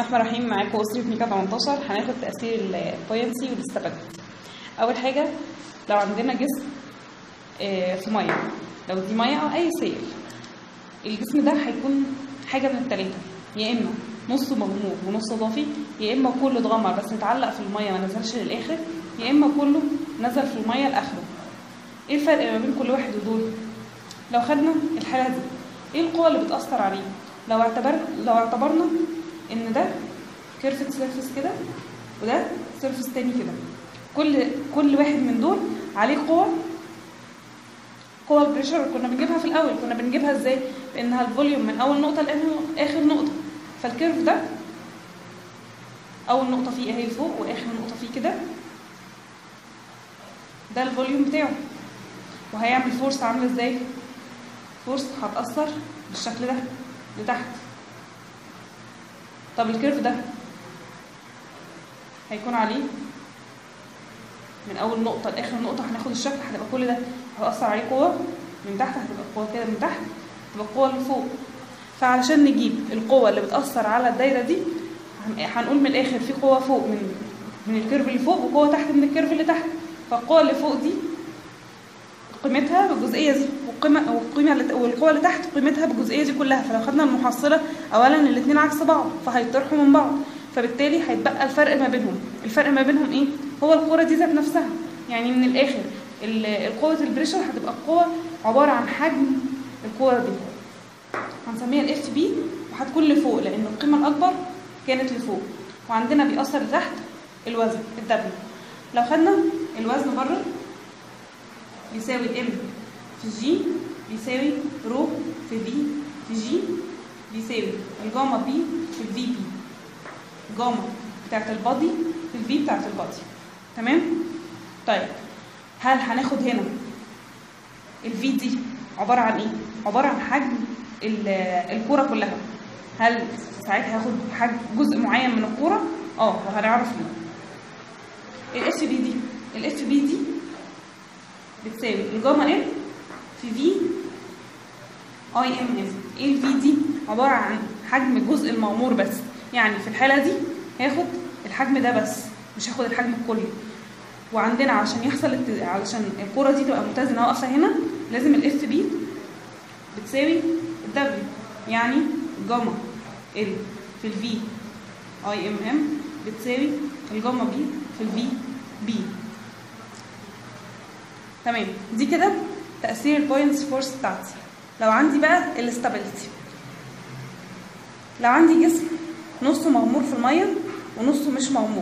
الرحمن الرحيم. معاكم أسرة ميكا 18. هناخد تأثير البوينسي والاستابيليتي. أول حاجة، لو عندنا جسم في مية، لو دي مية أو أي سائل، الجسم ده هيكون حاجة من التلاتة، يا إما نصه مغمور ونصه ضافي، يا إما كله اتغمر بس اتعلق في المية ما نزلش للآخر، يا إما كله نزل في المية لآخره. إيه الفرق ما بين كل واحد ودول؟ لو خدنا الحالة دي، إيه القوة اللي بتأثر عليه؟ لو اعتبرنا إن ده كيرفت سيرفيس كده وده سيرفيس تاني كده، كل واحد من دول عليه قوة البريشر. كنا بنجيبها في الأول، كنا بنجيبها إزاي؟ بإنها الفوليوم من أول نقطة لآخر نقطة. فالكيرف ده أول نقطة فيه أهي لفوق وآخر نقطة فيه كده، ده الفوليوم بتاعه. وهيعمل فورس عاملة إزاي؟ فورس هتأثر بالشكل ده لتحت. طب الكيرف ده هيكون عليه من اول نقطه لاخر نقطه، هناخد الشكل، هتبقى كل ده هتاثر عليه قوه من تحت، هتبقى قوه كده من تحت، هتبقى قوه لفوق. فعلشان نجيب القوه اللي بتاثر على الدايره دي، هنقول من الاخر في قوه فوق من الكيرف اللي فوق، وقوه تحت من الكيرف اللي تحت. فالقوه اللي فوق دي قيمتها بالجزئيه دي، والقوه اللي تحت قيمتها بالجزئيه دي كلها. فلو خدنا المحصله، اولا الاثنين عكس بعض فهيطرحوا من بعض، فبالتالي هيتبقى الفرق ما بينهم ايه؟ هو القوه دي ذات نفسها. يعني من الاخر القوه البريشر هتبقى القوه عباره عن حجم القوه دي، هنسميها الاف بي، وهتكون لفوق لان القيمه الاكبر كانت لفوق. وعندنا بيأثر لتحت الوزن الدبليو. لو خدنا الوزن بره بيساوي الام في جي بيساوي رو في في في جي بيساوي الجاما بي في الفي بي، جاما بتاعت البادي في الفي بتاعت البادي. تمام؟ طيب هل هناخد هنا الفي دي عباره عن ايه؟ عباره عن حجم الكوره كلها. هل ساعتها هاخد حجم جزء معين من الكوره؟ وهنعرف ليه. الاف بي دي بتساوي الجاما ام في في اي ام ام. ايه الفي دي؟ عباره عن حجم الجزء المغمور بس. يعني في الحاله دي هاخد الحجم ده بس، مش هاخد الحجم الكلي. وعندنا علشان الكوره دي تبقى متزنه واقفه هنا، لازم الاف بي بتساوي الدبليو، يعني الجاما ال في الفي اي ام ام بتساوي الجاما بي في الفي بي. تمام؟ دي كده تأثير البوينتس فورس بتاعتي. لو عندي بقى الاستابيليتي، لو عندي جسم نصه مغمور في الميه ونصه مش مغمور،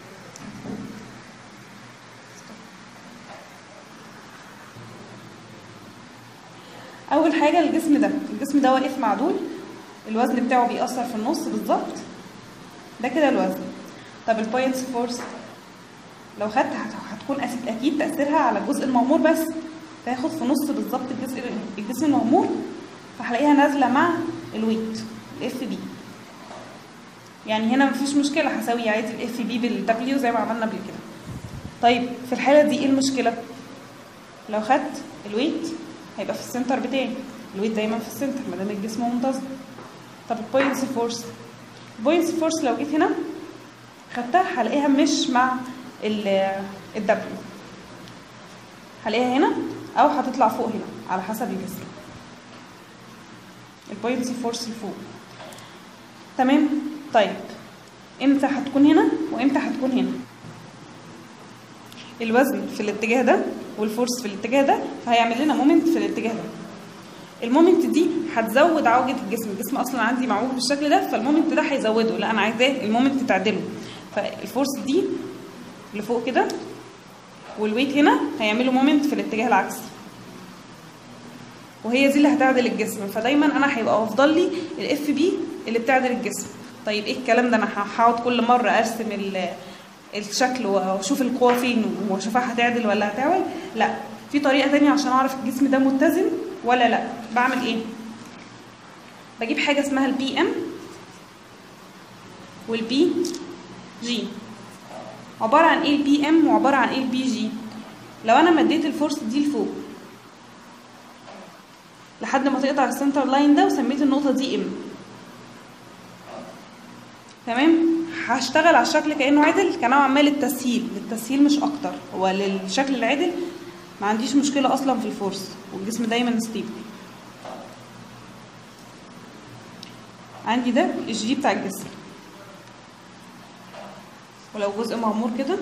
اول حاجه الجسم ده واقف معدول، الوزن بتاعه بيأثر في النص بالظبط، ده كده الوزن. طب البوينتس فورس لو خدت هتكون اكيد تأثيرها على الجزء المغمور بس، فهاخد في نص بالظبط الجسم المغمور، فهلاقيها نازله مع الويت الاف بي. يعني هنا مفيش مشكله، هساوي عادي الاف بي بالدبليو زي ما عملنا قبل كده. طيب في الحاله دي ايه المشكله؟ لو خدت الويت هيبقى في السنتر بتاعي، الويت دايما في السنتر ما دام الجسم منتظم. طب البوينتس فورس لو جيت هنا خدتها هلاقيها مش مع الدبليو، هلاقيها هنا او هتطلع فوق هنا على حسب الجسم. البوينتس فورس لفوق. تمام؟ طيب امتى هتكون هنا وامتى هتكون هنا؟ الوزن في الاتجاه ده والفورس في الاتجاه ده، فهيعمل لنا مومنت في الاتجاه ده. المومنت دي هتزود عوجة الجسم اصلا عندي معوج بالشكل ده، فالمومنت ده هيزوده. لا، انا عايزاه المومنت تعدله. فالفورس دي لفوق كده والويت هنا هيعملوا مومنت في الاتجاه العكسي، وهي دي اللي هتعدل الجسم. فدايما انا هيبقى افضل لي الاف بي اللي بتعدل الجسم. طيب ايه الكلام ده؟ انا هقعد كل مره ارسم الشكل واشوف القوه فين واشوفها هتعدل ولا هتعوج؟ لا، في طريقه ثانيه عشان اعرف الجسم ده متزن ولا لا. بعمل ايه؟ بجيب حاجه اسمها البي ام والبي جي. عباره عن ايه البي ام وعباره عن ايه البي جي؟ لو انا مديت الفورس دي لفوق لحد ما تقطع السنتر لاين ده وسميت النقطه دي ام، تمام. هشتغل على الشكل كانه عدل كنوع عمال للتسهيل مش اكتر. هو للشكل العدل ما عنديش مشكله اصلا في الفورس، والجسم دايما ستيبل. عندي ده الجي بتاع الجسم، ولو جزء مغمور كده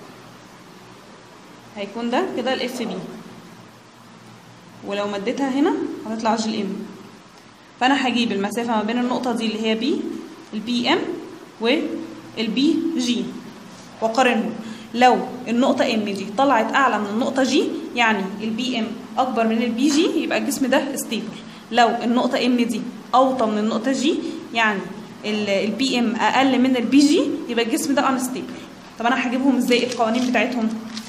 هيكون ده كده الاف بي، ولو مديتها هنا هتطلع جي الام. فانا هجيب المسافه ما بين النقطه دي اللي هي بي البي ام والبي جي واقارنهم. لو النقطه ام دي طلعت اعلى من النقطه جي يعني البي ام اكبر من البي جي يبقى الجسم ده ستيبل. لو النقطه ام دي اوطى من النقطه جي يعني البي ام اقل من البي جي يبقى الجسم ده انستيبل. طب انا هجيبهم ازاي القوانين بتاعتهم؟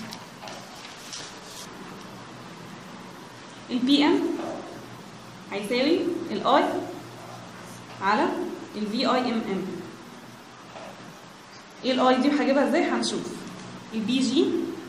البي ام هيساوي الاي على الفي اي ام ام. ايه الاي دي وهجيبها ازاي؟ هنشوف. البي جي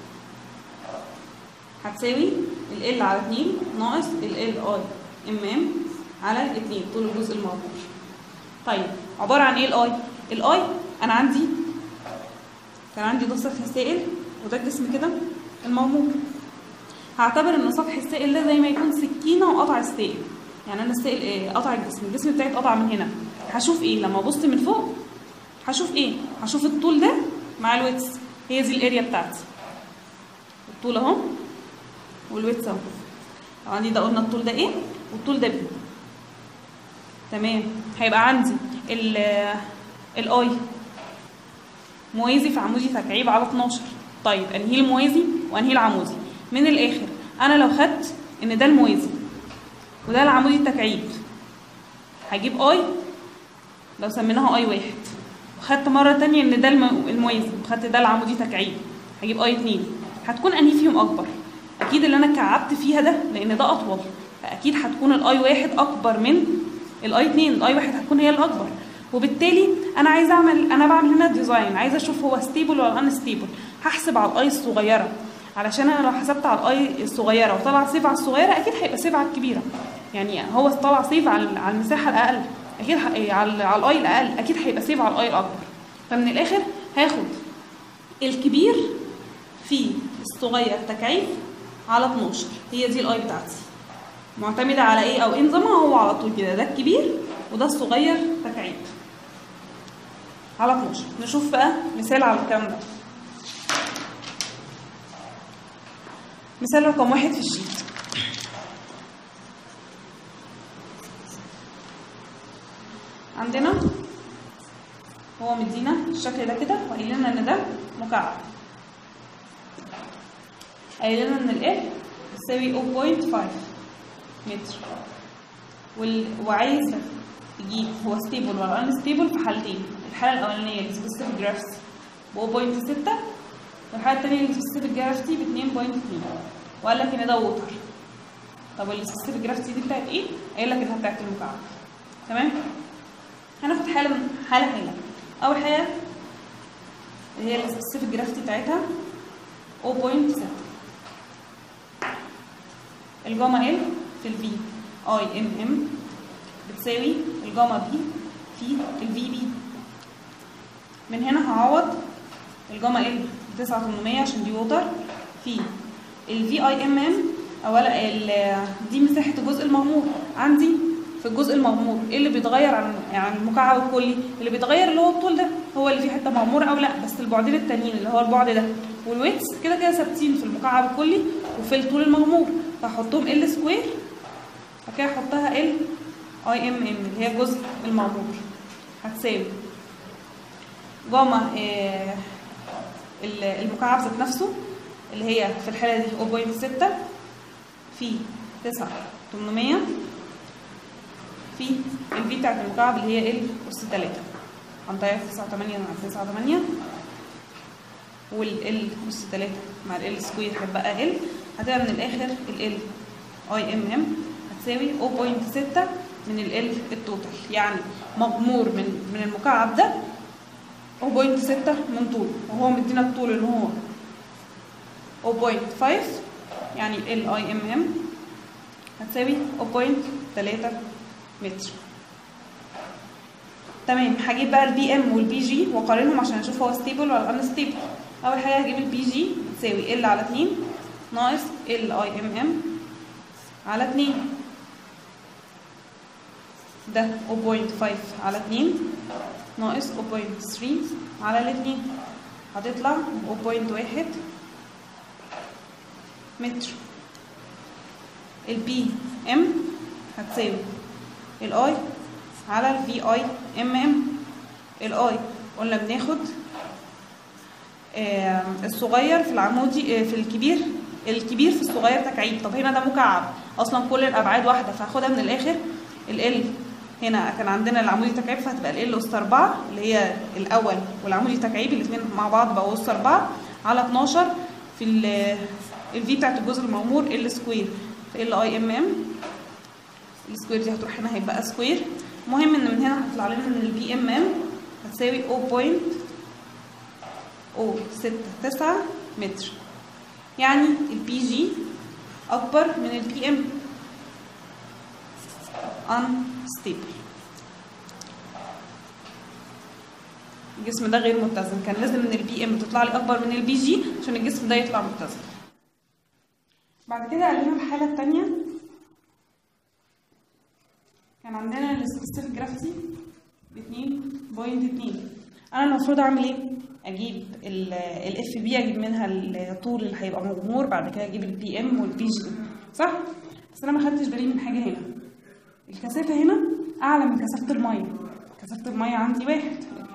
هتساوي ال على 2 ناقص ال اي ام ام على 2 طول الجزء المغمور. طيب عباره عن ايه الاي؟ الاي انا كان عندي ده سطح السائل وده الجسم كده المغمور. هعتبر ان سطح السائل ده زي ما يكون سكينه وقطع السائل. يعني انا السائل قطع الجسم بتاعي اتقطع من هنا. هشوف ايه لما ابص من فوق؟ هشوف ايه؟ هشوف الطول ده مع الويتس. هي دي الاريا بتاعتي. الطول اهو والويتس اهو. عندي ده قلنا الطول ده ايه والطول ده بي. تمام. هيبقى عندي الاي موازي في عمودي تكعيب على 12. طيب انهي الموازي وانهي العمودي؟ من الاخر انا لو خدت ان ده الموازي وده العمودي التكعيب هجيب اي لو سميناها اي 1، وخدت مره ثانيه ان ده الموازي وخدت ده العمودي تكعيب هجيب اي 2. هتكون انهي فيهم اكبر؟ اكيد اللي انا كعبت فيها ده لان ده اطول، فاكيد هتكون الاي 1 اكبر من الاي 2. الاي 1 هتكون هي الاكبر، وبالتالي انا بعمل هنا ديزاين، عايزه اشوف هو ستيبل ولا ان ستيبل. هحسب على الاي الصغيره، علشان انا لو حسبت على الاي الصغيره وطلع سيف على الصغيره اكيد هيبقى سيف على الكبيره. يعني هو طلع سيف على المساحه الاقل اكيد على الاي الاقل اكيد هيبقى سيف على الاي الاكبر. فمن الاخر هاخد الكبير في الصغير تكعيب على 12. هي دي الاي بتاعتي معتمده على ايه او ايه نظامها؟ هو على طول كده ده الكبير وده الصغير تكعيب على 12. نشوف بقى مثال على الكلام ده. مثال رقم 1 في الشيت. عندنا هو مدينا الشكل ده كده وقايل لنا ان ده مكعب. قايل لنا ان ال تساوي 0.5 متر، وعايز تجيب هو ستيبل ولا ان ستيبل في حالتين. الحاله الاولانيه السبيسيفيك جرافيتي ب 0.6 والحاله الثانيه السبيسيفيك جرافيتي ب 2.2، وقال لك ان ده ووتر. طب السبيسيفيك جرافيتي دي بتاعت ايه؟ قايل لك انها بتاعت المكعب. تمام. هناخد حاله. اول حاجه اللي هي السبيسيفيك جرافيتي بتاعتها 0.6. الجاما ال في الفي اي ام ام بتساوي الجاما بي في الفي بي. من هنا هعوض الجاما ال 9800 عشان دي ووتر في الفي اي ام ام. اولا دي مساحه الجزء المغمور عندي. في الجزء المغمور ايه اللي بيتغير عن المكعب الكلي؟ اللي بيتغير اللي هو الطول ده، هو اللي فيه حته مغموره او لا، بس البعدين التانيين اللي هو البعد ده والويتس كده كده ثابتين في المكعب الكلي وفي الطول المغمور، فهحطهم ال سكوير بعد كده احطها ال اي ام ام اللي هي الجزء المغمور هتساوي جاما المكعب ذات نفسه اللي هي في الحاله دي 0.6 في 9800 في الفي بتاعت المكعب اللي هي ال اس 3 هنطير 98 مع 98 والال اس 3 مع ال سكوير هتبقى ال. هتبقى من الاخر ال اي ام ام هتساوي 0.6 من ال التوتال، يعني مغمور من المكعب ده 0.6 من طول، وهو مدينا الطول اللي هو 0.5 يعني ال اي ام ام هتساوي 0.3 متر. تمام. هجيب بقى البي ام والبي جي واقارنهم عشان اشوف هو ستيبل ولا انستيبل. اول حاجه هجيب البي جي بتساوي ال على 2 ناقص ال اي ام ام على 2، ده 0.5 على 2 ناقص 0.3 على الاتنين، هتطلع 0.1 متر. البي ام هتساوي الاي على الفي اي ام ام. الاي قلنا بناخد الصغير في العمودي في الكبير في الصغير تكعيب. طب هنا ده مكعب اصلا كل الابعاد واحده، فهاخدها من الاخر. ال هنا كان عندنا العمودي تكعيب فهتبقى ال اس 4 اللي هي الاول والعمودي تكعيب الاثنين مع بعض بقوا اس 4 على 12 في الفي بتاعت الجزء المغمور ال سكوير في ال اي ام ام. السكوير دي هتروح هنا هيبقى سكوير. المهم ان من هنا هتطلع لنا ان البي ام ام هتساوي 0.069 متر، يعني البي جي اكبر من البي ام unstable. الجسم ده غير متزن، كان لازم ان البي ام تطلع لي اكبر من البي جي عشان الجسم ده يطلع متزن. بعد كده قال لنا الحاله الثانيه كان عندنا السبيسيفيك جرافيتي ب 2.2. انا المفروض اعمل ايه؟ اجيب الاف بي، اجيب منها الطول اللي هيبقى مغمور، بعد كده اجيب البي ام والبي جي، صح؟ بس انا ما خدتش بالي من حاجه هنا. الكثافه هنا اعلى من كثافه الميه. كثافه الميه عندي 1.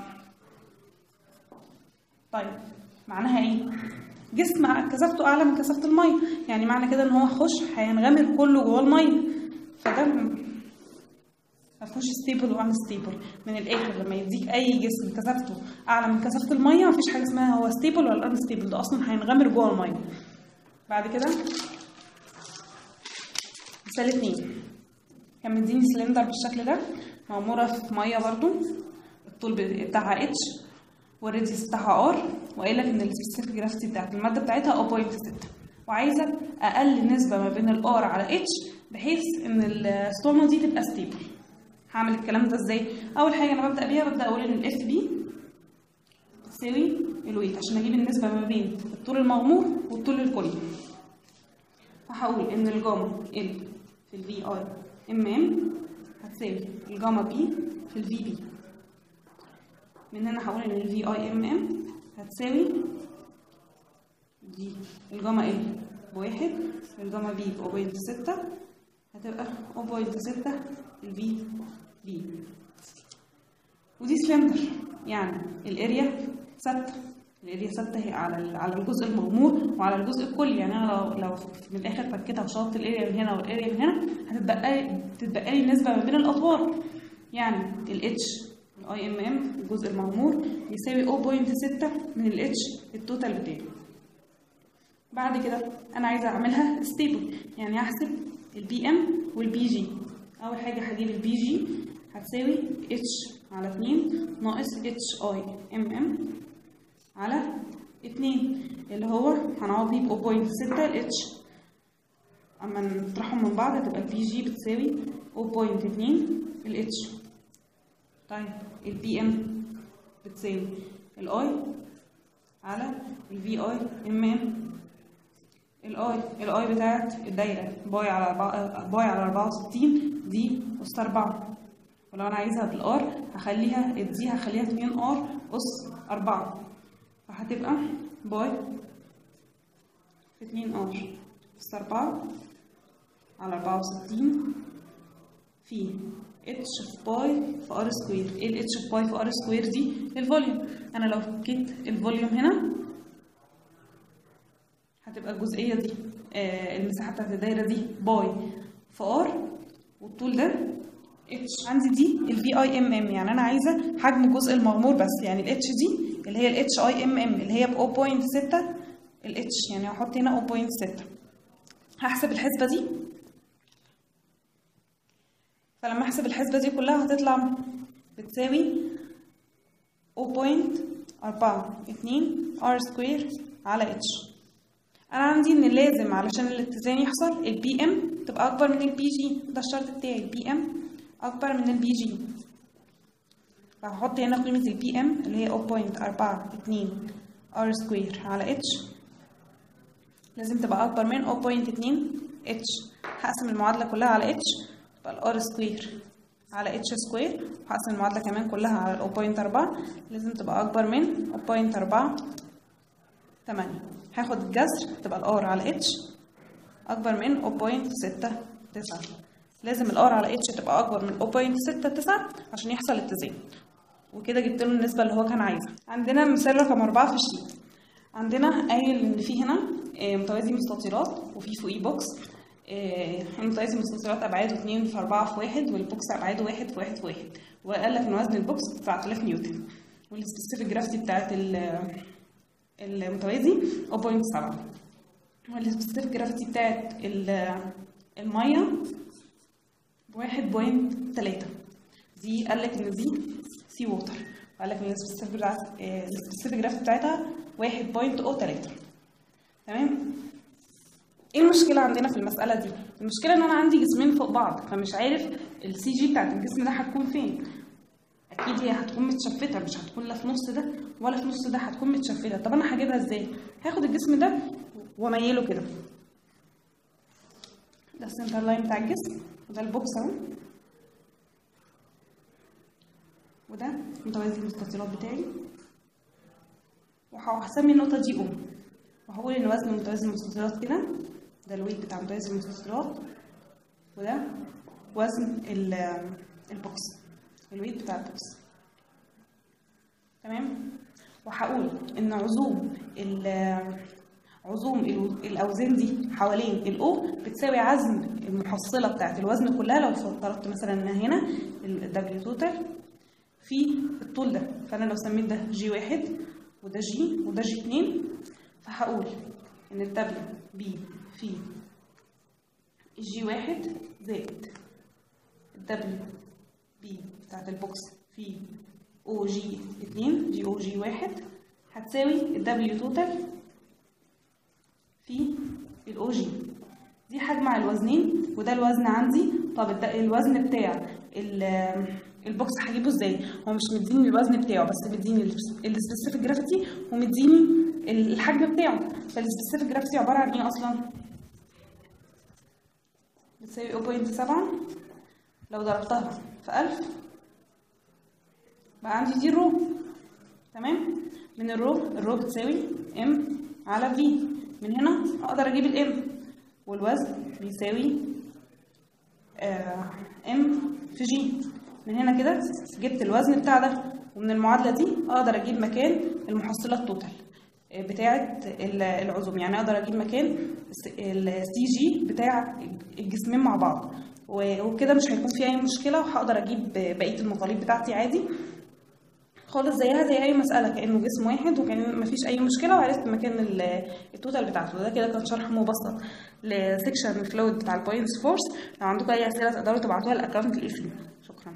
طيب معناها ايه؟ جسم كثافته اعلى من كثافه الميه، يعني معنى كده ان هو هينغمر كله جوه الميه، فده ما فيهوش ستيبل وانستيبل. من الاخر لما يديك اي جسم كثافته اعلى من كثافه الميه مفيش حاجه اسمها هو ستيبل ولا انستيبل، ده اصلا هينغمر جوه الميه. بعد كده مثال 2 كان مديني سلندر بالشكل ده مغموره في ميه برضو، الطول بتاعها اتش والراديوس بتاعها ار، وقايل لك ان السبيسيفيك جرافيتي بتاعت الماده بتاعتها 0.6، وعايزه اقل نسبه ما بين الار على اتش بحيث ان الاسطوانه دي تبقى ستيبل. هعمل الكلام ده ازاي؟ اول حاجه انا ببدا اقول ان الاف بي بتساوي الويت عشان اجيب النسبه ما بين الطول المغمور والطول الكلي. فهقول ان الجاما ال في الفي اي ام ام هتساوي الجاما بي في الفي بي. من هنا هقول ان الفي اي ام ام هتساوي دي الجاما ال ب1 الجاما بي ب 0.6 هتبقى 0.6 الفي بي. ودي سلندر يعني الاريا ثابته، الاريا ثابته هي على الجزء المغمور وعلى الجزء الكلي. يعني انا لو من الاخر فكيتها وشطت الاريا من هنا والاريا من هنا هتتبقى لي النسبه ما بين الاطوال، يعني الاتش الاي ام ام الجزء المغمور يساوي 0.6 من الاتش التوتال بتاعي. بعد كده انا عايزه اعملها ستيبل، يعني هحسب البي ام والبي جي. اول حاجه هجيب البي جي هتساوي اتش على 2 ناقص اتش اي ام ام على 2 اللي هو هنعوض بيه ب 0.6 الاتش، اما نطرحهم من بعض هتبقى البي جي بتساوي 0.2 الاتش. طيب البي ام بتساوي الاي على الفي اي ام ام. الاي بتاعت الدايره باي على 64 دي اس 4، ولو انا عايزها بالار هخليها 2 ار اس 4، فهتبقى باي في 2 ار اس 4 على 64 في اتش في باي في ار سكوير. ايه الاتش في باي في ار سكوير دي؟ الفوليوم. انا لو فكيت الفوليوم هنا هتبقى الجزئيه دي المساحه بتاعت الدايره دي باي في ار، والطول ده اتش. عندي دي الفي اي ام ام، يعني انا عايزه حجم الجزء المغمور بس، يعني الاتش دي اللي هي الاتش اي ام ام اللي هي ب 0.6 الاتش، يعني هحط هنا 0.6. هحسب الحسبه دي، فلما احسب الحسبه دي كلها هتطلع بتساوي 0.42 ار سكوير على اتش. انا عندي ان لازم علشان الاتزان يحصل البي ام تبقى اكبر من البي جي، ده الشرط بتاعي، البي ام اكبر من البي جي. فهحط هنا قيمة البي ام اللي هي 0.42 ار سكوير على اتش، لازم تبقى اكبر من 0.2 اتش. هقسم المعادلة كلها على اتش، تبقى الار سكوير على اتش سكوير، وهقسم المعادلة كمان كلها على 0.4، لازم تبقى اكبر من 0.48. هاخد الجذر تبقى الار على اتش اكبر من 0.69. لازم الار على اتش تبقى اكبر من 0.69 عشان يحصل اتزان. وكده جبت له النسبه اللي هو كان عايزها. عندنا مثال رقم 4 في الشيت. عندنا قايل ان في هنا متوازي مستطيلات وفي فوقيه بوكس. المتوازي مستطيلات ابعاده 2 في 4 في 1، والبوكس ابعاده 1 في 1 في 1. وقال لك ان وزن البوكس 9000 نيوتن، والسبيسيفيك جرافيتي بتاعت المتوازي 0.7، والسبيسيفيك جرافيتي بتاعت الميه 1.3. دي قال لك ان دي سي ووتر، وقال لك ان السبيسيفيك جرافيتي بتاعتها 1.03. تمام. ايه المشكله عندنا في المساله دي؟ المشكله ان انا عندي جسمين فوق بعض، فمش عارف السي جي بتاعت الجسم ده هتكون فين. اكيد هي هتكون متشفته، مش هتكون لا في نص ده ولا في نص ده، هتكون متشفته. طب انا هجيبها ازاي؟ هاخد الجسم ده واميله كده، ده السنتر لاين بتاع الجسم، وده البوكس اهو، وده متوازي المستطيلات بتاعي، وهسمي النقطه دي او، وهقول ان وزن متوازي المستطيلات كده، ده الويت بتاع متوازي المستطيلات، وده وزن البوكس، الويت بتاع البوكس. تمام. وهقول ان عزوم الاوزان دي حوالين الاو بتساوي عزم المحصله بتاعت الوزن كلها. لو فرضت مثلا ان هنا الدبليو توتال في الطول ده، فانا لو سميت ده جي 1 وده جي وده جي 2، فهقول ان الدبليو بي في الجي 1 زائد الدبليو بي بتاعت البوكس في او جي 2 جي او جي 1 هتساوي الدبليو توتال في الاو جي. دي هجمع الوزنين وده الوزن عندي. طب الوزن بتاع البوكس هجيبه ازاي؟ هو مش مديني الوزن بتاعه بس، مديني السبيسيفيك جرافيتي ومديني الحجم بتاعه. فالسبيسيفيك جرافيتي عباره عن ايه اصلا؟ بتساوي 0.7. لو ضربتها في 1000 بقى عندي دي الرو. تمام. من الرو بتساوي ام على في. من هنا اقدر اجيب الام، والوزن بيساوي ام في جي. من هنا كده جبت الوزن بتاع ده، ومن المعادله دي اقدر اجيب مكان المحصله التوتال بتاعه العزوم. يعني اقدر اجيب مكان السي جي بتاع الجسمين مع بعض، وكده مش هيكون في اي مشكله، وهقدر اجيب بقيه المطالب بتاعتي عادي خالص زيها زي اي مساله، كانه جسم واحد وكان مفيش اي مشكله، وعرفت مكان التوتال بتاعته. ده كده كان شرح مبسط لسكشن الفلويد بتاع البوينتس فورس. لو عندكم اي اسئله تقدروا تبعتوها الاكونت القفل. شكرا.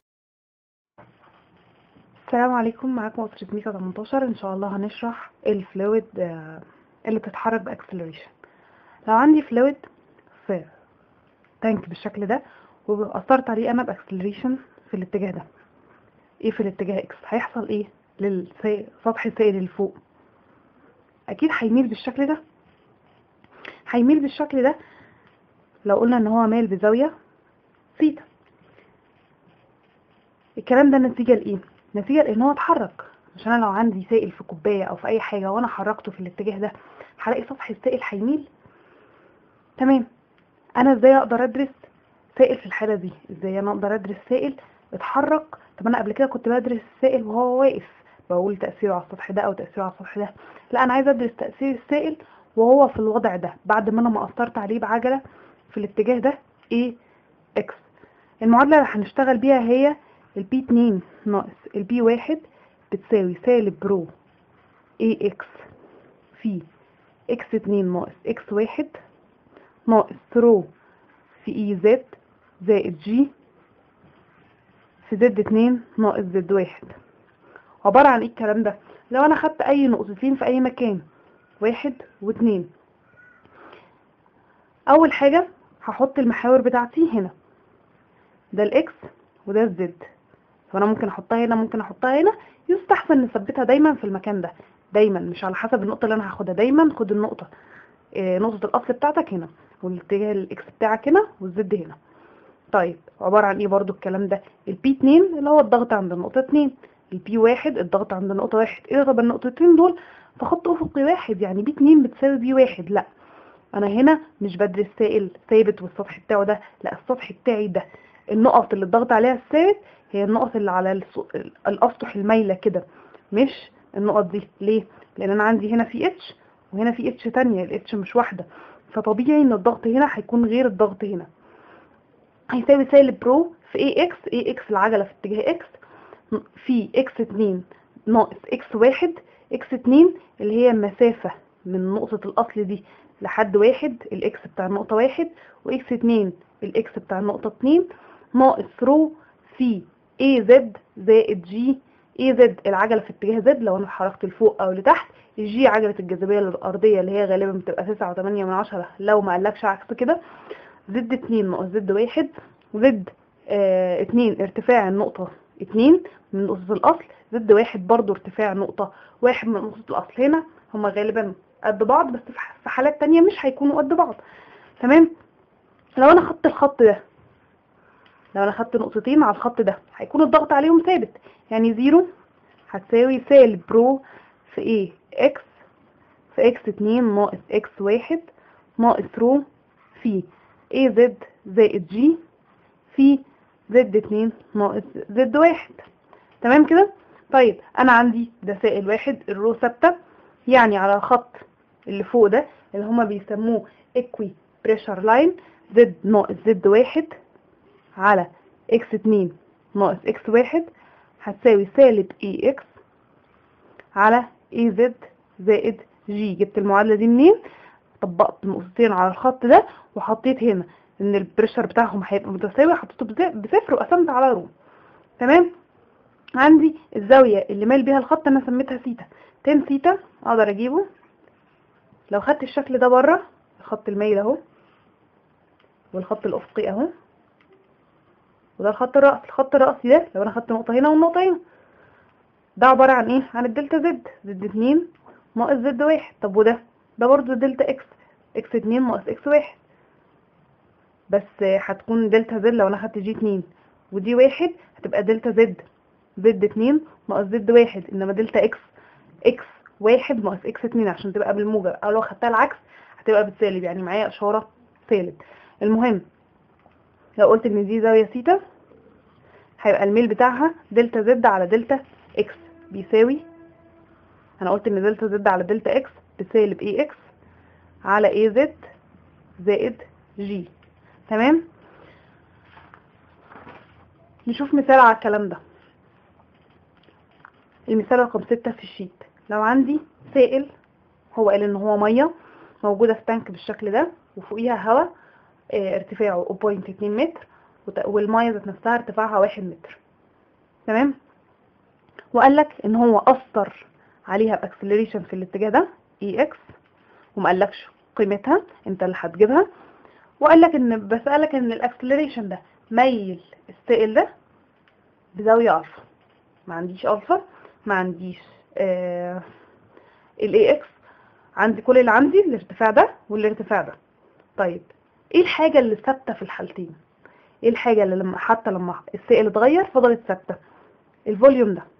السلام عليكم، معاكم أسرة ميكا 18. ان شاء الله هنشرح الفلويد اللي بتتحرك باكسلريشن. لو عندي فلويد في تانك بالشكل ده واثرت عليه انا باكسلريشن في الاتجاه ده، ايه في الاتجاه اكس، هيحصل ايه للسطح السائل اللي فوق؟ اكيد هيميل بالشكل ده. هيميل بالشكل ده لو قلنا ان هو مال بزاويه ثيتا. الكلام ده نتيجه لايه؟ نتيجه لان هو اتحرك. عشان انا لو عندي سائل في كوبايه او في اي حاجه وانا حركته في الاتجاه ده هلاقي سطح السائل هيميل. تمام. انا ازاي اقدر ادرس سائل في الحاله دي؟ ازاي انا اقدر ادرس سائل اتحرك؟ طب انا قبل كده كنت بدرس السائل وهو واقف، بقول تاثيره على السطح ده او تاثيره على السطح ده. لا، انا عايزه ادرس تاثير السائل وهو في الوضع ده بعد ما انا ما اثرت عليه بعجله في الاتجاه ده ايه اكس. المعادله اللي هنشتغل بيها هي البي 2 ناقص البي 1 بتساوي سالب رو اي اكس في اكس 2 ناقص اكس 1 ناقص رو في اي زد زائد جي في زد 2 ناقص زد 1. عبارة عن ايه الكلام ده؟ لو انا خدت اي نقطتين في اي مكان 1 و2، اول حاجة هحط المحاور بتاعتي هنا، ده الاكس وده الزد، فانا ممكن احطها هنا، ممكن احطها هنا. يستحسن نثبتها دايما في المكان ده، دايما مش على حسب النقطه اللي انا هاخدها. دايما خد النقطه نقطه الاصل بتاعتك هنا، والاتجاه الاكس بتاعك هنا، والزد هنا. طيب عباره عن ايه برضو الكلام ده؟ البي 2 اللي هو الضغط عند النقطه 2، البي 1 الضغط عند النقطه 1. اضرب النقطتين دول في خط افقي واحد، يعني بي 2 بتساوي بي 1. لا، انا هنا مش بدرس سائل ثابت والسطح بتاعه ده، لا، السطح بتاعي ده النقط اللي الضغط عليها الثابت هي النقط اللي على الاسطح المايله كده، مش النقط دي. ليه؟ لان انا عندي هنا في اتش وهنا في اتش تانية، الاتش مش واحده، فطبيعي ان الضغط هنا هيكون غير الضغط هنا. هيساوي سالب برو في اي اكس، اي اكس العجله في اتجاه اكس، في اكس 2 ناقص اكس 1. اكس 2 اللي هي المسافه من نقطه الاصل دي لحد 1، الاكس بتاع النقطه 1، واكس 2 الاكس بتاع النقطه 2، ناقص رو في اي زد زائد جي. اي زد العجله في اتجاه زد لو انا حركت لفوق او لتحت، الجي عجله الجاذبيه الارضيه اللي هي غالبا بتبقى 9.8 لو ما قلبش عكس كده. زد 2 ناقص زد 1، زد 2 ارتفاع النقطة 2 من نقطة الأصل، زد 1 برضو ارتفاع نقطة 1 من نقطة الأصل. هنا هما غالبا قد بعض، بس في حالات تانية مش هيكونوا قد بعض. تمام. لو أنا خدت الخط ده، لو أنا خدت نقطتين على الخط ده، هيكون الضغط عليهم ثابت، يعني 0 هتساوي سالب برو في ايه اكس في اكس 2 ناقص اكس 1 ناقص رو في اي زد زائد جي في زد 2 ناقص زد 1. تمام كده. طيب انا عندي ده سائل واحد، الرو ثابته، يعني على الخط اللي فوق ده اللي هما بيسموه ايكوي بريشر لاين، زد ناقص زد 1 على اكس 2 ناقص اكس 1 هتساوي سالب اي اكس على اي زد زائد جي. جبت المعادله دي منين؟ طبقت نقطتين على الخط ده وحطيت هنا ان البريشر بتاعهم هيبقى متساوي، حطيته بصفر وقسمت على رو. تمام. عندي الزاويه اللي مايل بيها الخط انا سميتها ثيتا، تان ثيتا اقدر اجيبه لو خدت الشكل ده بره، الخط المايل اهو والخط الافقي اهو، وده الخط الرأسي. الخط الرأسي ده لو انا خدت نقطه هنا والنقطه هنا، ده عباره عن ايه؟ عن الدلتا زد، زد 2 ناقص زد 1. طب وده برضو دلتا اكس، اكس 2 ناقص اكس 1، بس هتكون دلتا زد لو انا خدت جي 2 ودي 1 هتبقى دلتا زد، زد 2 ناقص زد 1. انما دلتا اكس، اكس 1 ناقص اكس 2 عشان تبقى بالموجب، او لو خدتها العكس هتبقى بالسالب، يعني معايا اشاره سالب. المهم لو قلت ان دي زاويه ثيتا، هيبقى الميل بتاعها دلتا زد على دلتا اكس بيساوي، انا قلت ان دلتا زد على دلتا اكس بسالب اي اكس على اي زد زائد جي. تمام. نشوف مثال على الكلام ده. المثال رقم 6 في الشيت. لو عندي سائل، هو قال ان هو ميه موجوده في تانك بالشكل ده وفوقيها هواء ارتفاعه 0.2 متر، والميه ذات نفسها ارتفاعها 1 متر. تمام. وقال لك ان هو اثر عليها باكسلريشن في الاتجاه ده اي اكس، وما قالكش قيمتها، انت اللي هتجيبها. وقال لك ان بسالك ان الاكسلريشن ده ميل السائل ده بزاويه الفا. ما عنديش الفا، ما عنديش الاي اكس، عندي كل اللي عندي الارتفاع ده والارتفاع ده. طيب ايه الحاجه اللي ثابته في الحالتين؟ ايه الحاجه اللي لما حتى لما السائل اتغير فضلت ثابته؟ الفوليوم ده.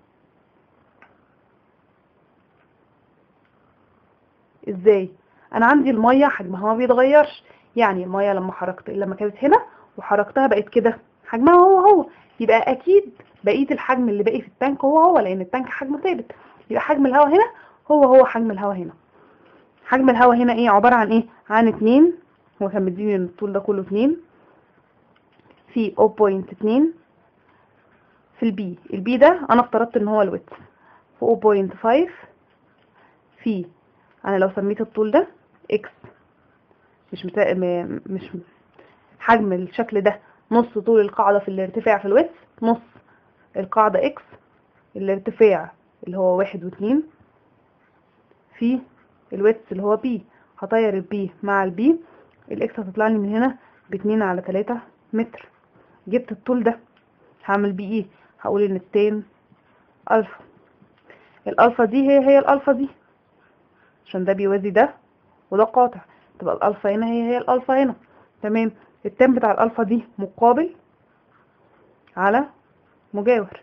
ازاي؟ انا عندي الميه حجمها ما بيتغيرش، يعني الميه لما كانت هنا وحركتها بقت كده، حجمها هو، يبقى اكيد بقيه الحجم اللي باقي في التانك هو، لان التانك حجمه ثابت، يبقى حجم الهواء هنا هو حجم الهواء هنا. حجم الهواء هنا ايه؟ عباره عن ايه؟ عن 2، هو كان مديني الطول ده كله 2 في 0.2 في البي ده انا افترضت ان هو الويدث في 0.5 في، انا لو سميت الطول ده اكس، مش حجم الشكل ده نص طول القاعده في الارتفاع في الويدث، نص القاعده اكس الارتفاع اللي هو 1 و2 في الويدث اللي هو بي. هطير البي مع البي، الاكس هتطلع لي من هنا ب2 على 3 متر. جبت الطول ده، هعمل بيه ايه؟ هقول ان التان الفا. الالفا دي هي الالفا دي عشان ده بيوازي ده وده قاطع، تبقى الالفا هنا هي الالفا هنا. تمام. التان بتاع الالفا دي مقابل على مجاور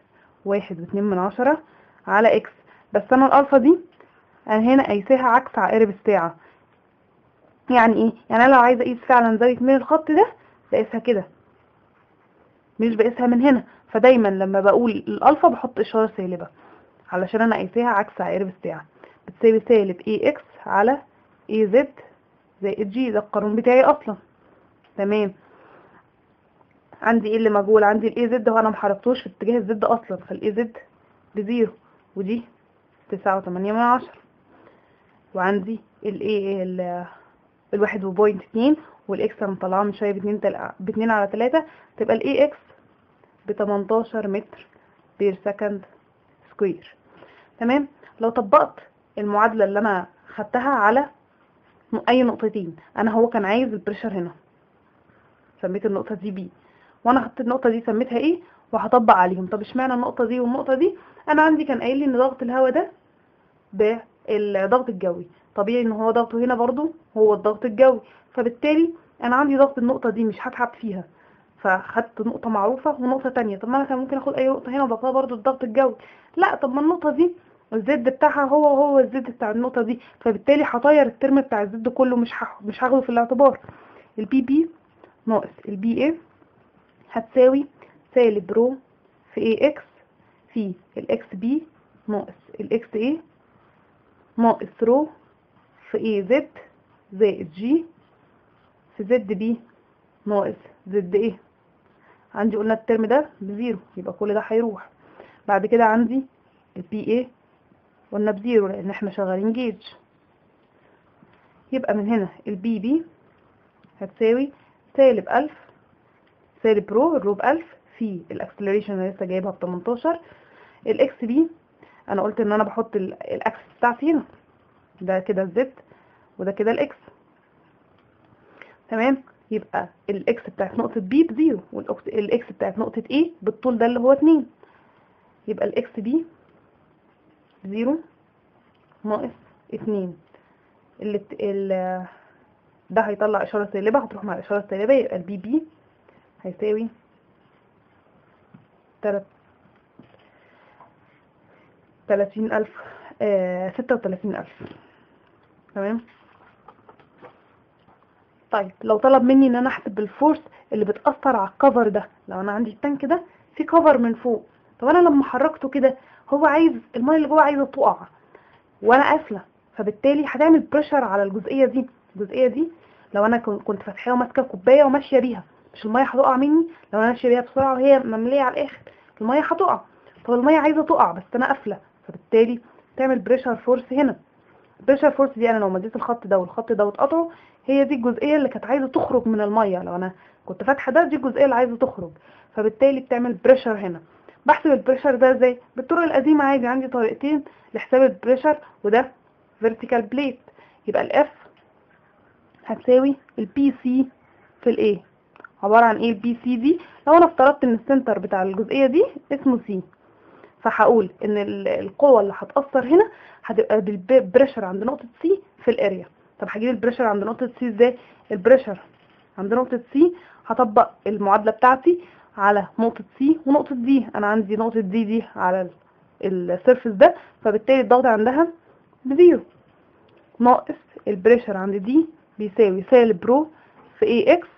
1.2 على اكس. بس انا الالفا دي انا هنا قايساها عكس عقارب الساعة. يعني ايه؟ يعني انا لو عايزه اقيس فعلا زاويه من الخط ده بقيسها كده، مش بقيسها من هنا. فدايما لما بقول الالفا بحط اشاره سالبه علشان انا قايساها عكس عقارب الساعه. بتساوي سالب اي اكس على اي زد زائد جي. ده القانون بتاعي اصلا. تمام. عندي ايه اللي مجهول؟ عندي الاي زد وانا محركتوش في اتجاه الزد اصلا، فالاي زد بزيرو ودي 9.8، وعندي الاي ال1.2 والاكس انا مطلعاه من شويه ب2 على 3، تبقى الاي اكس ب18 متر بير سكند سكوير. تمام. لو طبقت المعادله اللي انا خدتها على اي نقطتين، انا هو كان عايز البريشر هنا، سميت النقطه دي بي، وانا خدت النقطه دي سميتها ايه وهطبق عليهم. طب اشمعنى النقطه دي والنقطه دي؟ انا عندي كان قايل لي ان ضغط الهواء ده بالضغط الجوي، طبيعي ان هو ضغطه هنا برضو هو الضغط الجوي، فبالتالي انا عندي ضغط النقطه دي مش هتعب فيها، فخدت نقطه معروفه ونقطه تانية. طب ما انا كان ممكن اخد اي نقطه هنا وبقى برضو الضغط الجوي. لا، طب ما النقطه دي الزد بتاعها هو الزد بتاع النقطه دي، فبالتالي هطير الترم بتاع الزد كله، مش هاخده في الاعتبار. البي بي ناقص البي اي هتساوي سالب رو في اي اكس في الاكس بي ناقص الاكس اي ناقص رو في اي زد زائد جي في زد بي ناقص زد ايه. عندي قلنا الترم ده بزيرو، يبقى كل ده هيروح. بعد كده عندي البي ايه قلنا بزيرو لان احنا شغالين جيج، يبقى من هنا البي بي هتساوي سالب 1000 سالب الرو ب1000 في الاكسلريشن اللي لسه جايبها ب18. الاكس بي انا قلت ان انا بحط الاكسس بتاعتي هنا، ده كده الزد وده كده الاكس. تمام. يبقى الاكس بتاعت نقطة بي بزيرو والاكس بتاعت نقطة ايه بالطول ده اللي هو 2، يبقى الاكس بي بزيرو ناقص 2. ده هيطلع اشارة سالبة هتروح مع الاشارة السالبة، يبقى البي بي هيساوي 36,000. تمام. طيب لو طلب مني ان انا احسب الفورس اللي بتأثر على الكفر ده، لو انا عندي التانك ده في كفر من فوق، طب انا لما حركته كده هو عايز الميه اللي جوه عايزه تقع وانا قافله، فبالتالي هتعمل بريشر على الجزئيه دي لو انا كنت فاتحاها وماسكه كوبايه وماشيه بيها، مش الميه هتقع مني؟ لو انا ماشيه بيها بسرعه وهي ممليه على الاخر الميه هتقع. طب الميه عايزه تقع بس انا قافله، فبالتالي تعمل بريشر فورس هنا. البريشر فورس دي انا لو مديت الخط ده والخط ده واتقطعوا، هي دي الجزئيه اللي كانت عايزه تخرج من الميه. لو انا كنت فاتحه ده، دي الجزئيه اللي عايزه تخرج، فبالتالي بتعمل بريشر هنا. بحسب البريشر ده ازاي؟ بالطرق القديمه عادي. عندي طريقتين لحساب البريشر، وده فيرتيكال بليت، يبقى الاف هتساوي البي سي في الاي. عباره عن ايه البي سي دي؟ لو انا افترضت ان السنتر بتاع الجزئيه دي اسمه سي، فهقول ان القوه اللي هتاثر هنا هتبقى بالبريشر عند نقطه سي في الاريا. طب هجيب البريشر عند نقطه سي ازاي؟ البريشر عند نقطه سي هطبق المعادله بتاعتي على نقطه سي ونقطه دي. انا عندي نقطه دي على السيرفيس ده، فبالتالي الضغط عندها بزيرو، ناقص البريشر عند دي بيساوي سالب رو في اي اكس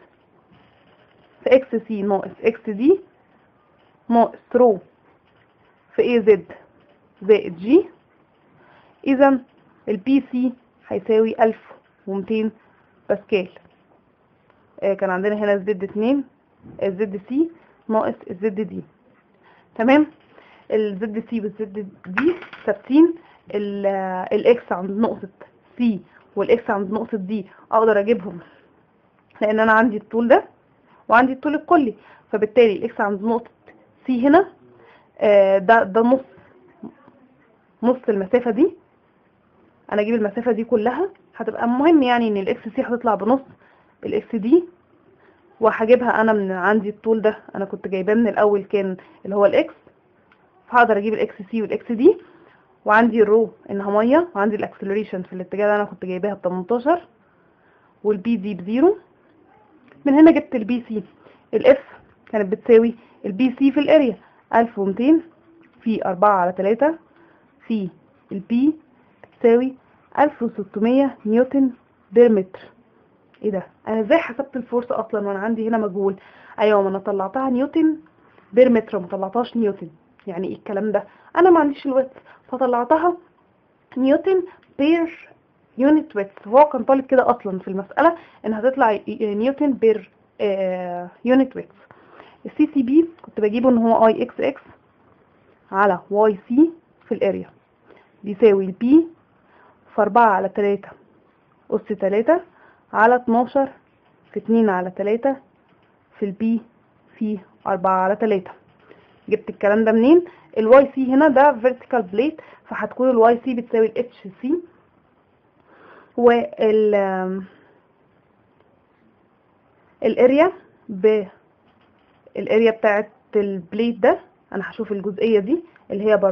في اكس سي ناقص اكس دي ناقص رو في اي زد زائد جي. اذا البي سي هيساوي 1200 باسكال. كان عندنا هنا الزد 2 الزد سي ناقص الزد دي. تمام. الزد سي والزد دي ثابتين. الاكس عند نقطة سي والاكس عند نقطة دي اقدر اجيبهم لان انا عندي الطول ده وعندي الطول الكلي، فبالتالي الاكس عند نقطة سي هنا ده نص المسافة دي. انا اجيب المسافة دي كلها هتبقى مهم يعني ان الاكس سي هتطلع بنص الاكس دي، وهجيبها انا من عندي الطول ده انا كنت جايباه من الاول كان اللي هو الاكس، فهقدر اجيب الاكس سي والاكس دي، وعندي الرو انها ميه، وعندي الاكسلريشن في الاتجاه اللي انا كنت جايباها ب18، والبي دي ب0. من هنا جبت البي سي. الاف كانت بتساوي البي سي في الاريا 1200 في 4/3 في البي بتساوي 1600 نيوتن بير متر. ايه ده؟ انا ازاي حسبت الفورس اصلا وانا عندي هنا مجهول؟ ايوه، ما انا طلعتها نيوتن بير متر، ما طلعتهاش نيوتن. يعني ايه الكلام ده؟ انا ما عنديش الويتس، فطلعتها نيوتن بير يونت ويتس. هو كان طالب كده اصلا في المساله انها تطلع نيوتن بير يونت ويتس. السي سي بي كنت بجيبه ان هو اي اكس اكس على واي سي في الاريا بيساوي البي في 4/3 أس 3 على 12 في 2/3 في البي في 4/3. جبت الكلام ده منين؟ الواي سي هنا ده فيرتيكال بليت، فهتكون الواي سي بتساوي الاتش سي، الاريا الاريا بتاعت البليت ده انا هشوف الجزئيه دي اللي هي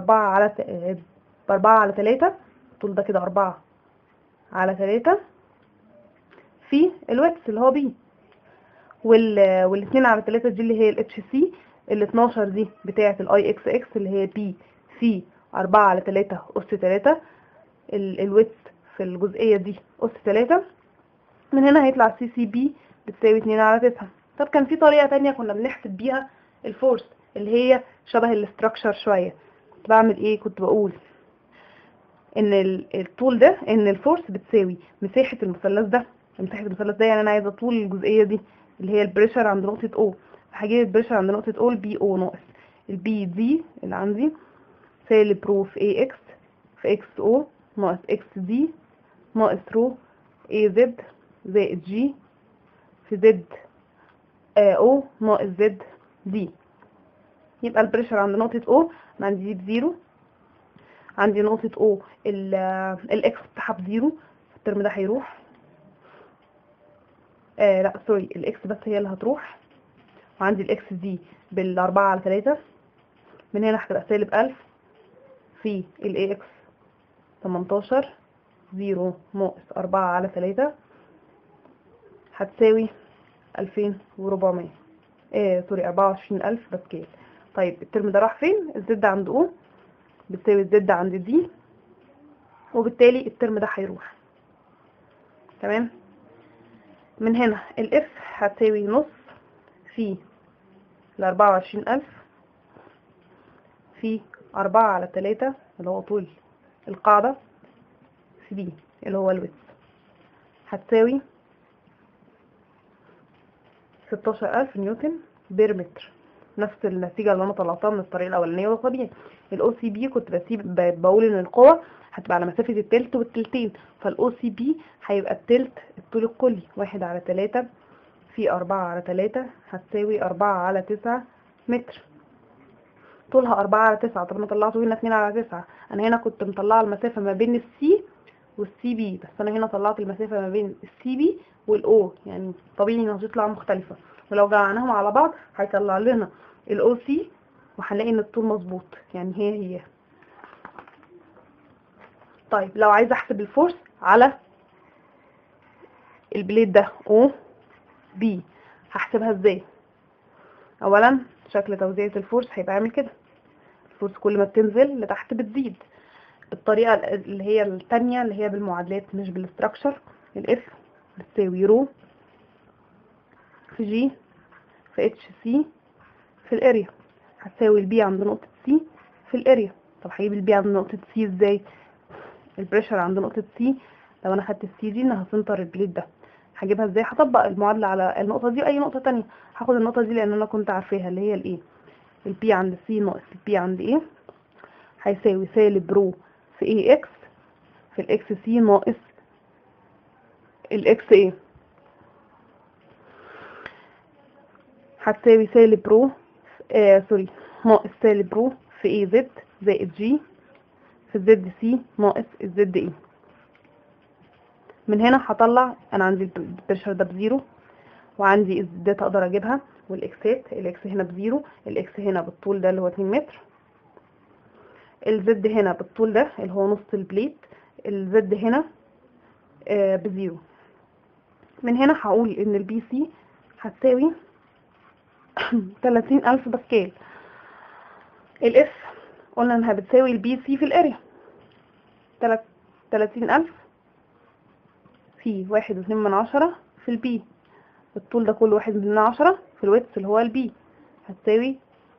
ب4/3، الطول ده كده 4/3 في الويتس اللي هو بي، وال2/3 دي اللي هي الاتش سي، ال12 دي بتاعه الاي اكس اكس اللي هي بي في 4/3 أس 3، الويتس في الجزئيه دي أس 3. من هنا هيطلع سي سي بي بتساوي 2/9. طب كان في طريقه تانية كنا بنحسب بيها الفورس اللي هي شبه الاستراكشر شويه. كنت بعمل ايه؟ كنت بقول ان الطول ده، ان الفورس بتساوي مساحه المثلث ده. مساحه المثلث ده يعني انا عايزه طول الجزئيه دي اللي هي البريشر عند نقطه او، فهجيب البريشر عند نقطه او البي او ناقص البي دي اللي عندي سالب رو في اي اكس في اكس او ناقص اكس دي ناقص رو اي زد زائد جي في زد او ناقص زد دي. يبقى البريشر عند نقطه او انا عندي دي ب0، عندي نقطة او الاكس بتاعها ب0، الترم ده هيروح. لا سوري، الاكس بس هي اللي هتروح، وعندي الاكس دي بال4/3. من هنا هتبقى سالب 1000 في الاي اكس 18 0 ناقص 4/3 هتساوي 2400 سوري 24000 باسكال. طيب الترم ده راح فين؟ الزد عند او بتساوي الزد عند دي، وبالتالي الترم ده هيروح. تمام. من هنا الاف هتساوي نص في 24000 في 4/3 اللي هو طول القاعدة في دي اللي هو الويتس، هتساوي 16000 نيوتن بير متر. نفس النتيجة اللي انا طلعتها من الطريقة الاولانية. وطبيعي الاو سي بي كنت بقول ان القوة هتبقى على مسافة التلت والتلتين، فالاو سي بي هيبقى التلت الطول الكلي 1/3 في 4/3 هتساوي 4/9 متر. طولها 4/9. طب انا طلعته هنا 2/9. انا هنا كنت مطلعه المسافة ما بين السي والسي بي، بس انا هنا طلعت المسافة ما بين السي بي والاو، يعني طبيعي انها تطلع مختلفة، ولو جمعناهم على بعض هيطلع لنا الاو سي، وهنلاقي ان الطول مظبوط، يعني هي. طيب لو عايزه احسب الفورس على البليت ده او بي هحسبها ازاي؟ اولا شكل توزيعة الفورس هيبقى عامل كده. الفورس كل ما بتنزل لتحت بتزيد. الطريقة اللي هي التانية اللي هي بالمعادلات مش بالاستراكشر، الاف بتساوي رو في جي في اتش سي في الاريا، هتساوي البي عند نقطة سي في الاريا. طب هجيب البي عند نقطة سي ازاي؟ البريشر عند نقطة سي، لو انا خدت السي دي انها سنتر البليت ده، هجيبها ازاي؟ هطبق المعادلة على النقطة دي واي نقطة تانية. هاخد النقطة دي لان انا كنت عارفاها اللي هي الايه، البي عند سي ناقص البي عند ايه، هيساوي سالب رو في اي اكس في الاكس سي ناقص الاكس ايه، هتساوي سالب رو سوري ناقص سالب رو في اي زد زائد جي في الزد سي ناقص الزد ايه. من هنا هطلع انا عندي البريشر ده ب0، وعندي الزدات اقدر اجيبها، والاكسات الاكس هنا ب0، الاكس هنا بالطول ده اللي هو 2 متر، الزد هنا بالطول ده اللي هو نص البليت، الزد هنا بزيرو. من هنا هقول ان البي سي هتساوي 30,000 باسكال. الاف قلنا انها بتساوي البي سي في الاريا، 30,000 في 1.2 في البي، الطول ده كله 1/10 في الويدث اللي هو البي، هتساوي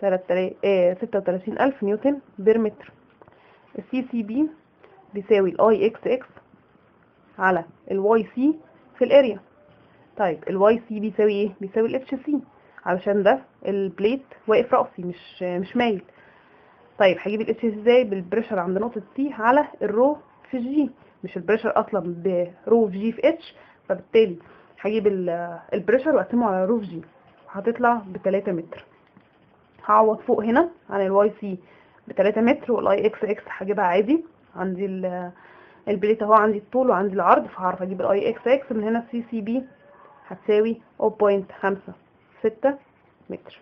36,000 نيوتن بير متر. السي سي بي بيساوي الاي اكس اكس على الواي سي في الاريا. طيب الواي سي بيساوي ايه؟ بيساوي الاتش سي، علشان ده البليت واقف رأسي مش مايل. طيب هجيب الاتش سي ازاي؟ بالبريشر عند نقطة سي على الرو في جي، مش البريشر اصلا برو في جي في اتش، فبالتالي هجيب البريشر واقسمه على رو في جي، هتطلع ب3 متر. هعوض فوق هنا عن الواي سي ب3 متر، والاي اكس اكس هجيبها عادي، عندي البليت اهو، عندي الطول وعندي العرض، فهعرف اجيب الاي اكس اكس. من هنا السي سي بي هتساوي 0.56 متر.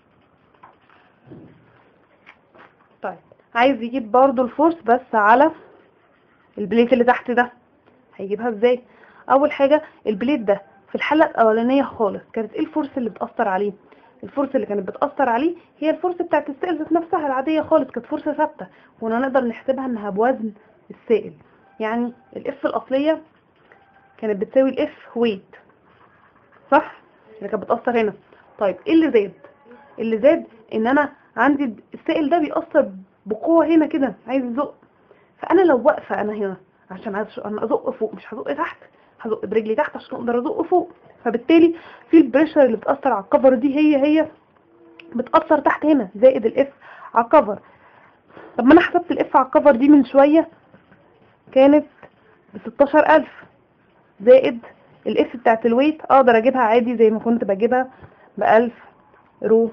طيب عايز يجيب برضو الفورس بس على البليت اللي تحت ده، هيجيبها ازاي؟ اول حاجة البليت ده في الحالة الاولانية خالص كانت ايه الفورس اللي بتأثر عليه؟ الفورس اللي كانت بتأثر عليه هي الفورس بتاعت السائل ذات نفسها العادية خالص، كانت فورس ثابتة، كنا نقدر نحسبها انها بوزن السائل. يعني الاف الاصلية كانت بتساوي الاف ويت، صح؟ اللي كانت بتأثر هنا. طيب ايه اللي زاد؟ اللي زاد ان انا عندي السائل ده بيأثر بقوة هنا كده، عايز يزق، فانا لو واقفة انا هنا عشان انا ازق فوق، مش هزق تحت، هزق برجلي تحت عشان اقدر ازق فوق، فبالتالي في البريشر اللي بتأثر على الكفر دي هي بتأثر تحت هنا زائد الاف على الكفر. طب ما انا حسبت الاف على الكفر دي من شوية كانت ب16,000 زائد الاف بتاعت الويت، اقدر اجيبها عادي زي ما كنت بجيبها ب1000 رو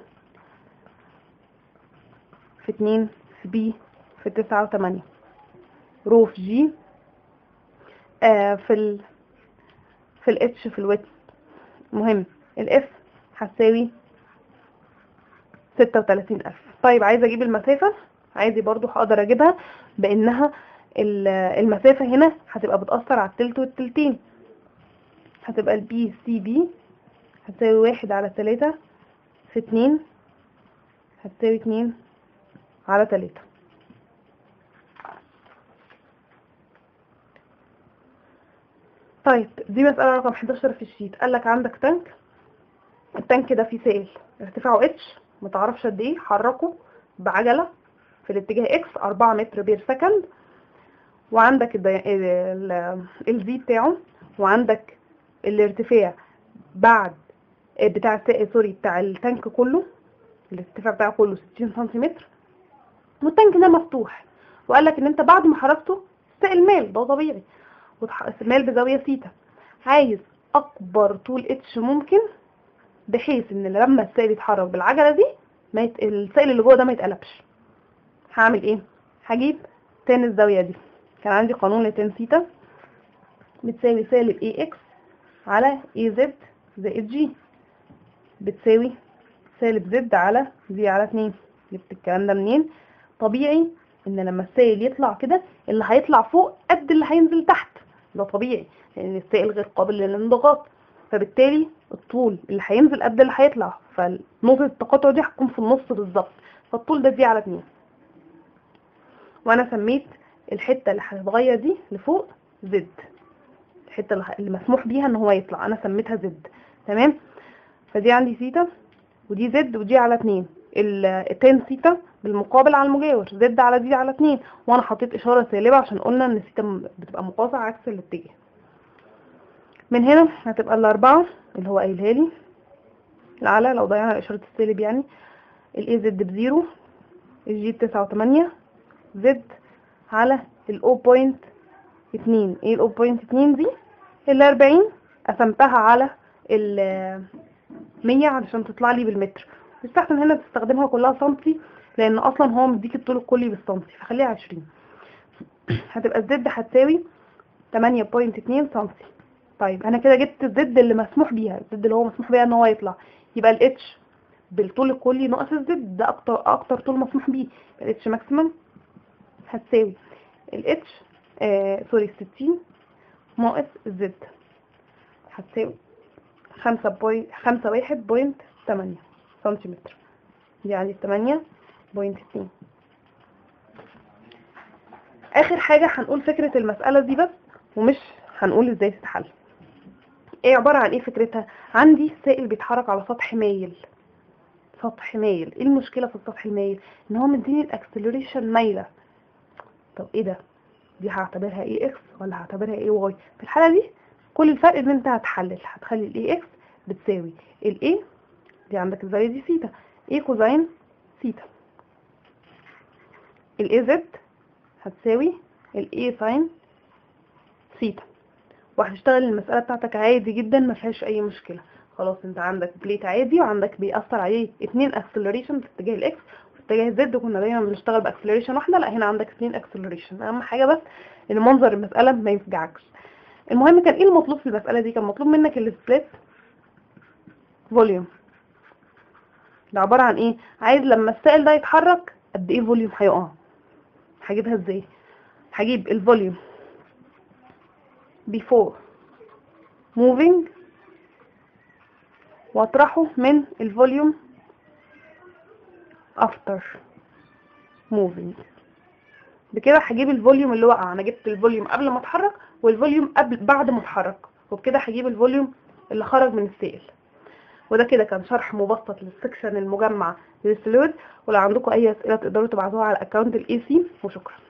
في 2 في بي في 9 و8 رو في جي في الاتش في الويت. مهم الاف هتساوي 36,000. طيب عايزه اجيب المسافه، عادي برضو هقدر اجيبها بانها المسافه هنا هتبقى بتأثر على التلت والتلتين، هتبقى البي سي بي هتساوي 1/3 في 2 هتساوي 2/3. طيب دي مسألة رقم 11 في الشيت. قالك عندك تانك، التانك ده فيه سائل ارتفاعه اتش متعرفش قد ايه، حركه بعجلة في الاتجاه اكس 4 متر بير سكند، وعندك الزي بتاعه، وعندك الارتفاع بعد بتاع السائل بتاع التانك كله، الارتفاع بتاعه كله 60 سنتيمتر، والتانك ده مفتوح، وقالك ان انت بعد ما حركته السائل مال، ده طبيعي، مال بزاوية ثيتا، عايز اكبر طول اتش ممكن بحيث ان لما السائل يتحرك بالعجلة دي السائل اللي جوه ده ما يتقلبش. هعمل ايه؟ هجيب تان الزاوية دي، كان عندي قانون لتان ثيتا بتساوي سالب اي اكس على اي زد زائد جي، بتساوي سالب زد على زي على 2. جبت الكلام ده منين؟ طبيعي ان لما السائل يطلع كده اللي هيطلع فوق قد اللي هينزل تحت، ده طبيعي لان السائل غير قابل للانضغاط، فبالتالي الطول اللي هينزل قد اللي هيطلع، فنقطة التقاطع دي هتكون في النص بالظبط، فالطول ده دي على 2. وانا سميت الحتة اللي هتتغير دي لفوق زد، الحتة اللي مسموح بيها ان هو يطلع انا سميتها زد، تمام؟ فدي عندي ثيتا ودي زد ودي على 2، التان ثيتا بالمقابل على المجاور زد على دي على 2، وانا حطيت اشاره سالبه عشان قلنا ان ثيتا بتبقى مقاطعه عكس الاتجاه. من هنا هتبقى الاربعه اللي هو قايلها لي الاعلى لو ضيعنا اشاره السالب، يعني الاي زد بزيرو، الجي ب9 و8 زد على ال0.2. ايه ال0.2 دي؟ ال40 قسمتها على ال100 علشان تطلع لي بالمتر، يستحسن هنا تستخدمها كلها سنتي لان اصلا هو مديك الطول الكلي بالسنتي، فخليها 20. هتبقى الزد هتساوي 8.2 سنتي. طيب انا كده جبت الزد اللي مسموح بيها، الزد اللي هو مسموح بيها ان هو يطلع، يبقى الاتش بالطول الكلي ناقص الزد، ده اكتر طول مسموح بيه، الاتش ماكسيمم هتساوي الاتش سوري 60 ناقص الزد، هتساوي 5.8 سنتيمتر، دي عندي 8.2. اخر حاجة هنقول فكرة المسألة دي بس، ومش هنقول ازاي تتحل. ايه عبارة عن ايه فكرتها؟ عندي سائل بيتحرك على سطح مايل، سطح مايل. ايه المشكلة في السطح المايل؟ ان هو مديني الاكسلريشن مايلة. طب ايه ده؟ دي هعتبرها ايه اكس ولا هعتبرها ايه واي؟ في الحالة دي كل الفرق ان انت هتخلي الاي اكس بتساوي الاي، دي عندك الفاليو دي ثيتا، اي كوزين ثيتا، الاي زد هتساوي الاي ساين ثيتا، وهتشتغل المسألة بتاعتك عادي جدا ما فيهاش اي مشكلة. خلاص انت عندك بليت عادي وعندك بيأثر عليه 2 اكسلريشن في اتجاه الاكس وفي اتجاه الزد، كنا دايما بنشتغل باكسلريشن واحدة، لا هنا عندك 2 اكسلريشن. اهم حاجة بس ان منظر المسألة ما يفجعكش. المهم كان ايه المطلوب في المسألة دي؟ كان مطلوب منك السبليت فوليوم. ده عبارة عن ايه؟ عايز لما السائل ده يتحرك قد ايه فوليوم هيقع. هجيبها ازاي؟ هجيب الفوليوم before moving واطرحه من الفوليوم after moving. بكده هجيب الفوليوم اللي وقع. انا جبت الفوليوم قبل ما اتحرك والفوليوم بعد ما اتحرك، وبكده هجيب الفوليوم اللي خرج من السائل. وده كده كان شرح مبسط للسكشن المجمع للفلويد. ولو عندكم اي اسئله تقدروا تبعتوها على اكونت الاي سي. وشكرا.